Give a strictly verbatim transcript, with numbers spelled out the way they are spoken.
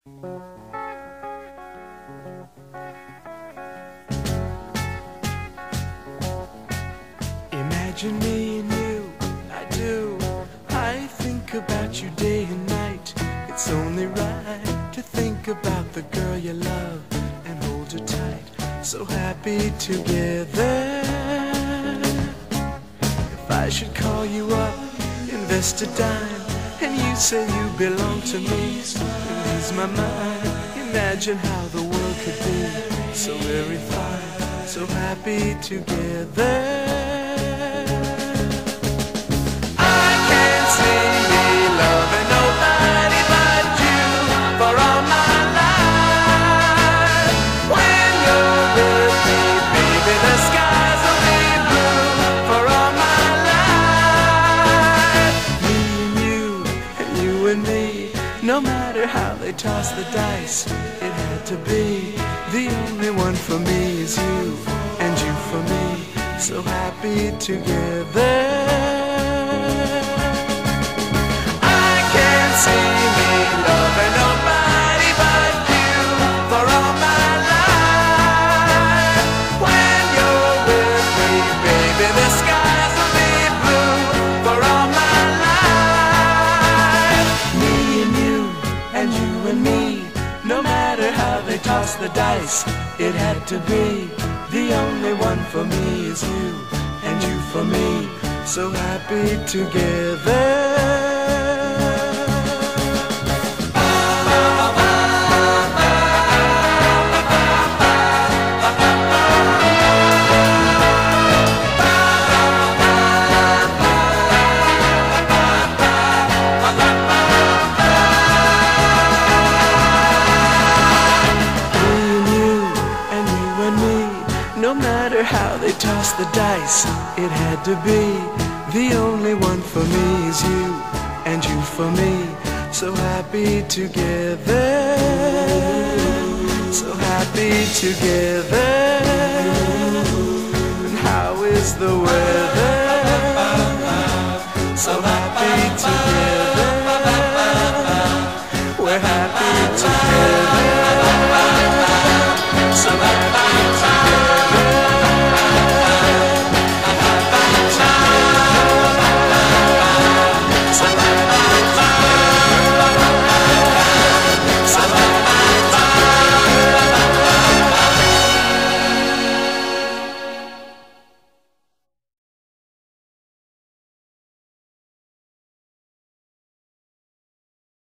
Imagine me and you, I do. I think about you day and night. It's only right to think about the girl you love and hold her tight. So happy together. If I should call you up, invest a dime, and you say you belong to me, and ease my mind. Imagine how the world could be so very fine, so happy together. No matter how they toss the dice, it had to be. The only one for me is you, and you for me, so happy together. I can't see me loving nobody but you for all my life. When you're with me, baby, the skies will be blue for all my life. Me and you, and you and me, no matter how they toss the dice, it had to be. The only one for me is you, and you for me, so happy together. No matter how they toss the dice, it had to be. The only one for me is you, and you for me, so happy together. So happy together. And how is the weather? So happy together.